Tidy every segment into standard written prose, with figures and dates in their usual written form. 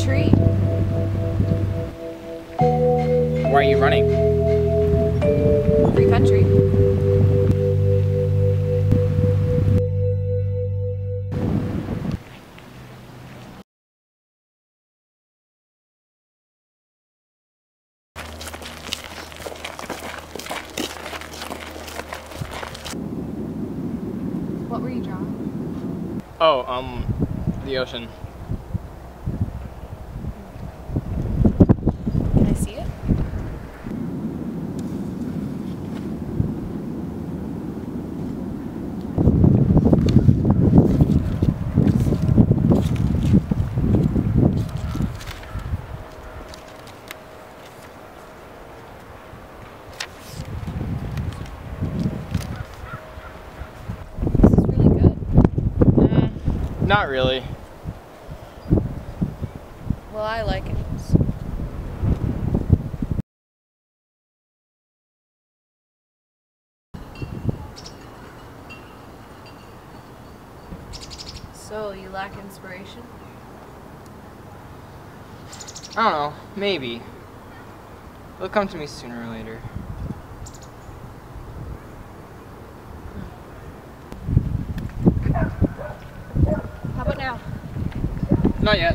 retreat. Why are you running? Free country. What were you drawing? Oh, the ocean. Can I see it? This is really good. Not really. Well, I like it. So, you lack inspiration? I don't know, maybe. It'll come to me sooner or later. How about now? Not yet.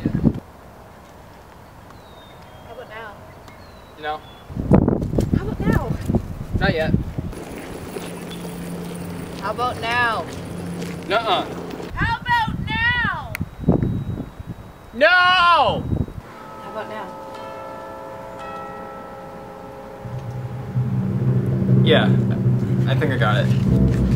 How about now? No. How about now? Not yet. How about now? Nuh-uh. How about now? No! How about now? Yeah, I think I got it.